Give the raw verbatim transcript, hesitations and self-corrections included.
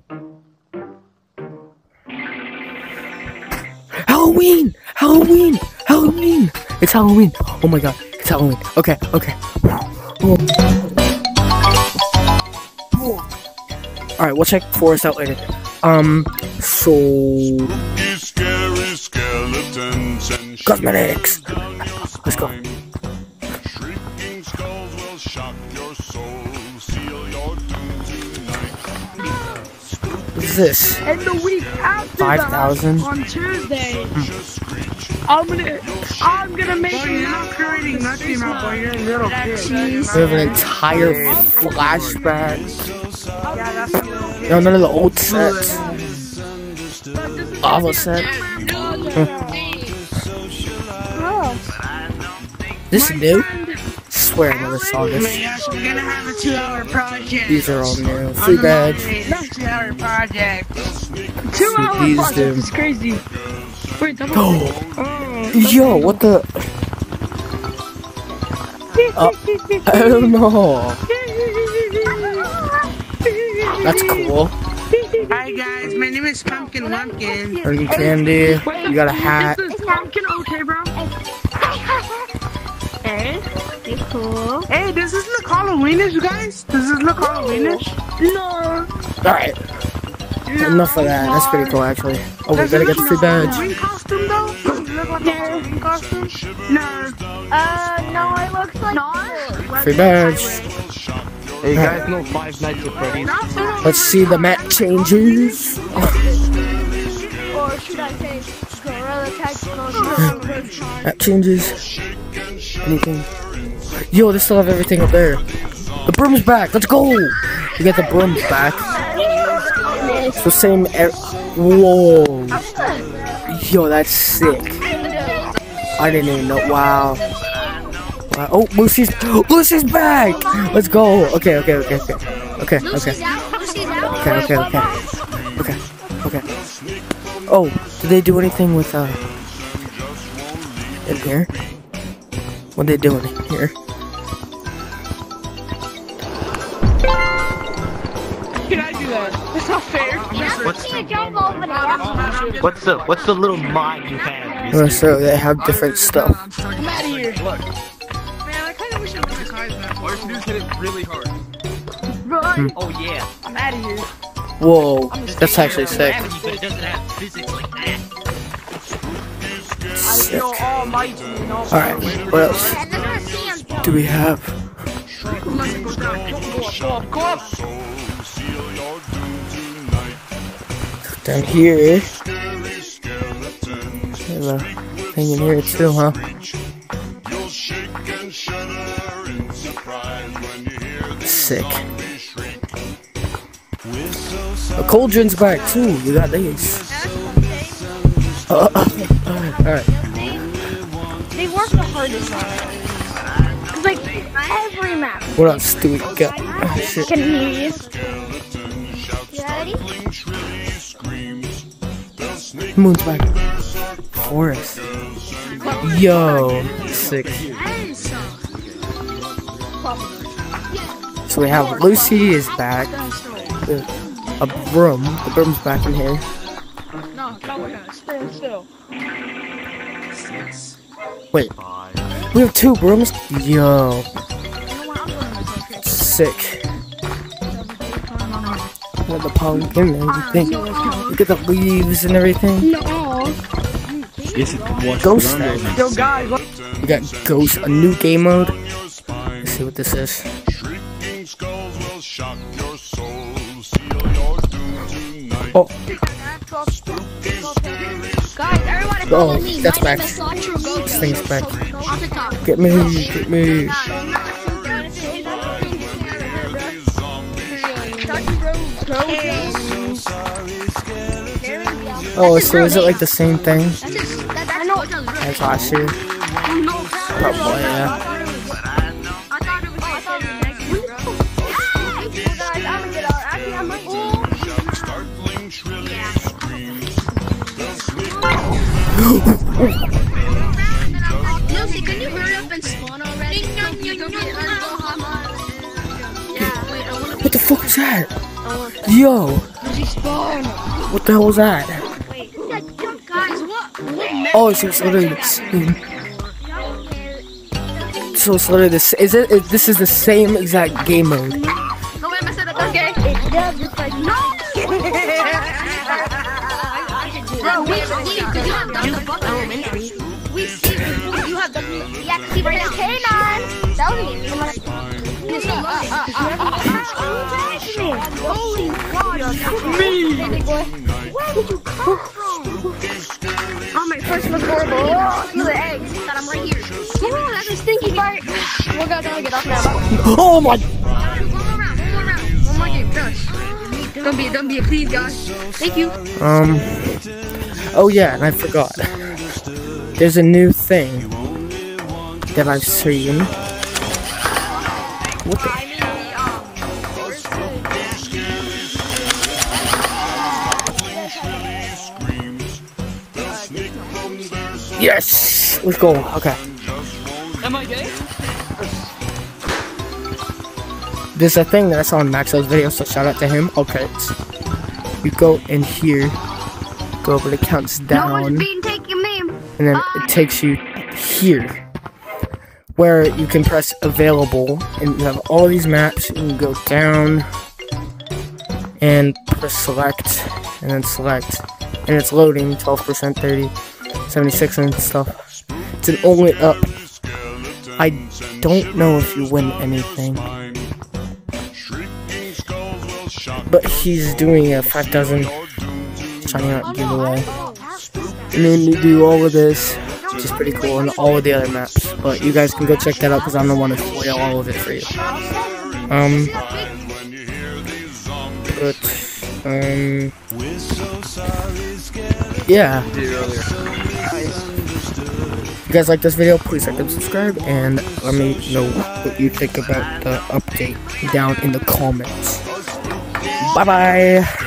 Halloween! Halloween! Halloween! It's Halloween! Oh my god, it's Halloween. Okay, okay. Oh. Alright, we'll check Forest out later. Um, so... Scary skeletons and cosmetics! Let's go. shrieking skulls will shock your soul. Seal your doom tonight. What is this? And the week after five that, thousand? on Tuesday, I'm gonna, I'm gonna make. Boy, you're not creating nothing now, boy. You're a little kid. We have an entire flashback. Yeah, that's a little kid. No, none of the old sets. Lava set. This is new? I swear I never saw this. Yes, we're gonna have a two-hour project. These are all new. Free badge. Two-hour project. Two hour These project do. is crazy. Wait, double. Oh, Oh. yo, what the? Uh, I don't know. That's cool. Hi guys, my name is Pumpkin Lumpkin. Earning candy. You got a hat. Is this pumpkin okay, bro? Hey, you cool? Hey, does this look Halloweenish, you guys? Does this look Halloweenish? No. Alright. Enough of that. That's pretty cool, actually. Oh, we Does gotta it get the look free like a badge. Halloween costume though? Does it look like a Halloween costume? No. Uh, no, it looks like Free badge. Hey, you guys know Five Nights at Freddy's? Let's see the map changes. or should I say Gorilla Tag? Map changes. Anything? Yo, they still have everything up there. The broom's back. Let's go. We got the brooms back. It's the same. Er Whoa. Yo, that's sick. I didn't even know. Wow. Wow. Oh, Lucy's. Lucy's back. Let's go. Okay, okay, okay, okay. Okay, okay. Okay, okay, okay. Okay, okay. Oh, did they do anything with uh in here? What they doing here? Can I do that? That's not fair. What's jump over there? What's the What's the little mod you have? Oh, so they have different stuff. I'm out of here. Man, I kinda wish I would have tried that. Or you hit it really hard. Run. Oh yeah. I'm out of here. Whoa, that's actually sick. But it doesn't have physics like that. I Sick. feel almighty and all. Alright, what else do we have? Go up, go up, go up. Down here. There's a thing in here too, huh? Sick. The cauldron's back too. You got these. Uh, Alright. They work the hardest on it. Cause like every map What else do we got? Oh, shit. can hear you. You ready? Moon's back. Forest. Yo, sick. So we have Lucy is back. A broom. The broom's back in here. No, no, we're gonna stand still. Wait. We have two brooms? Yo. Sick. Got the pumpkin and everything. Look at the leaves and everything. No. Ghost. Yo, guys, what? We got Ghost, a new game mode. Let's see what this is. Oh, Guys, everyone oh, follow me. that's My back. name is Sancho Go. This thing's back. On the top. Get me, get me. Oh, so is it like the same thing I know. as last year? Probably, yeah. Lucy, can you hurry up and spawn already? What the fuck is that? Yo, he spawned. What the hell was that? Guys, what? Oh, so it's literally the same. So it's literally this. Is it? Is, this is the same exact game mode. No, wait, I said it. Okay. It does. It's like no. Bro, we see because you have done the bucket elementary. We see you have done. Yeah, see right now. K nine. That was me. Holy God! Me. Where did you come from? Oh, my first was horrible. Oh, feel the eggs that I'm right here. Oh, that's a stinky part. We're gonna get off now. Oh my! One more round. One more round. One more game. Josh. Don't be, don't be, please, Josh. Thank you. Um. Oh yeah, and I forgot. There's a new thing that I've seen. What the? Yes! Let's go. Okay. Am I gay? There's a thing that I saw in Maxwell's video, so shout out to him. Okay. You go in here, go over the counts down, No one's being taken, meme. and then it takes you here, where you can press available, and you have all these maps. You can go down and press select, and then select, and it's loading twelve percent, thirty, seventy-six, and stuff. It's an only up. I don't know if you win anything, but he's doing a five thousand signing out giveaway. And then you do all of this, which is pretty cool, and all of the other maps. But you guys can go check that out because I'm the one to spoil all of it for you. Um, but, um, yeah. If you guys like this video, please like and subscribe, and let me know what you think about the update down in the comments. Bye bye.